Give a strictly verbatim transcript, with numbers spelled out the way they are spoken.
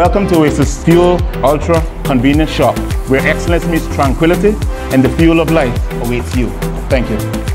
Welcome to Oasis Fuel Ultra Convenience Shop, where excellence meets tranquility and the fuel of life awaits you. Thank you.